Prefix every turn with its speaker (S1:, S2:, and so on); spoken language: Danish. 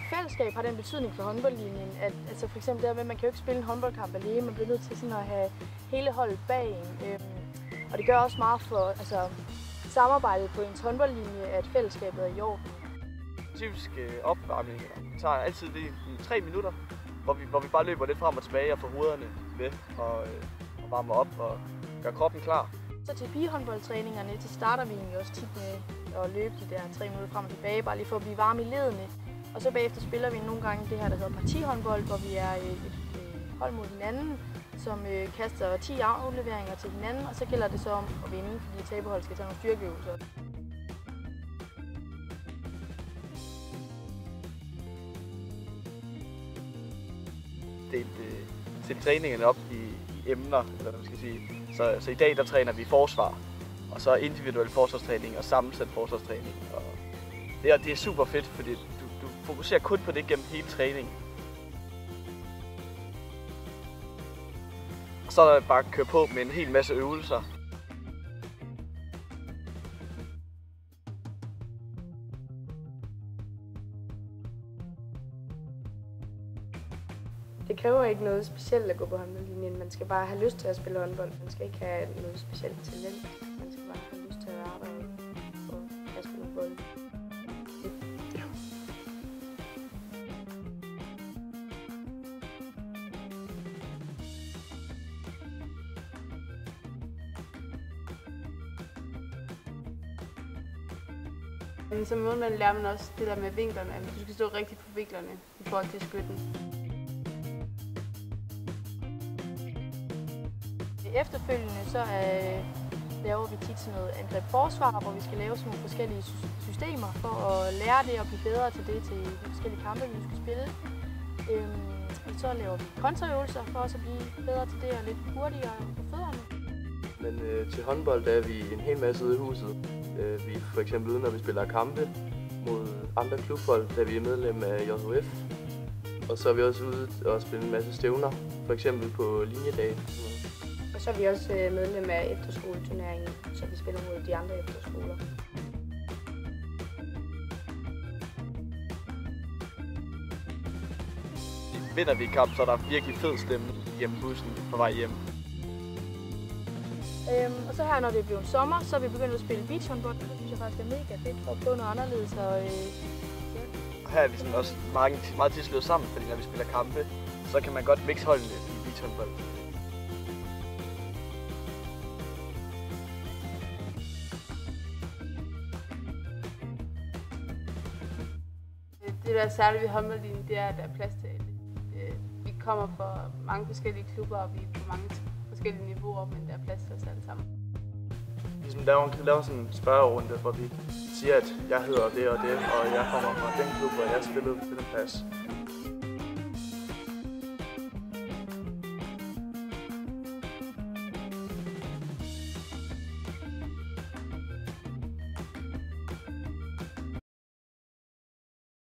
S1: fællesskab har den betydning for håndboldlinjen, at altså for eksempel at man kan jo ikke spille en håndboldkamp alene, man bliver nødt til sådan at have hele holdet bag en. Og det gør også meget for samarbejdet på ens håndboldlinje, at fællesskabet er i orden.
S2: Typisk opvarmning tager altid lige 3 minutter, hvor vi bare løber lidt frem og tilbage og får hovederne ved og varmer op og gør kroppen klar.
S1: Så til pigehåndboldtræningerne, så starter vi egentlig også tit med at løbe de der 3 minutter frem og tilbage, bare lige for at blive varme i ledene. Og så bagefter spiller vi nogle gange det her, der hedder partihåndbold, hvor vi er et hold mod hinanden, som kaster 10 afleveringer til hinanden, og så gælder det så om at vinde, fordi taberhold skal tage nogle styrkeøvelser.
S2: Delt træningerne op i emner, eller hvad man skal sige. Så i dag der træner vi forsvar, og så individuel forsvarstræning og sammensat forsvarstræning. Og det er super fedt, fordi du fokuserer kun på det gennem hele træningen. Og så er der bare at køre på med en hel masse øvelser.
S3: Det kræver ikke noget specielt at gå på håndboldlinjen. Man skal bare have lyst til at spille håndbold. Man skal ikke have noget specielt talent. Man skal bare have lyst til at arbejde og at spille bold. Ja.
S4: Som målmand lærer man også det der med vinklerne. Du skal stå rigtigt på vinklerne i forhold til skytten.
S1: Efterfølgende så laver vi tit sådan noget angreb-forsvar, hvor vi skal lave sådan nogle forskellige systemer for at lære det og blive bedre til det til de forskellige kampe, vi skal spille. Så laver vi kontraøvelser for også at blive bedre til det og lidt hurtigere på fødderne.
S5: Men til håndbold der er vi en hel masse ude i huset. Vi er for eksempel ude, når vi spiller kampe mod andre klubhold, da vi er medlem af JHF. Og så er vi også ude og spille en masse stævner, for eksempel på linjedage.
S3: Og så er vi også medlem af efterskoleturneringen, så vi spiller mod de andre efterskoler.
S2: Vinder vi kamp, så er der virkelig fed stemme hjemme bussen på vej hjem.
S1: Og så her, når det er blevet sommer, så er vi begyndt at spille beachhåndbold. Det synes jeg faktisk er mega fedt for at prøve noget anderledes.
S2: Og her er vi sådan også meget tit slået sammen, fordi når vi spiller kampe, så kan man godt mixe holdene i beachhåndbold.
S4: Det der er særligt ved håndboldlinjen, det er, at der er plads til alle. Vi kommer fra mange forskellige klubber, og vi er på mange forskellige niveauer, men der er plads til os alle sammen.
S5: Vi laver sådan en spørgerunde, hvor vi siger, at jeg hedder det og det, og jeg kommer fra den klub, og jeg spiller på den plads.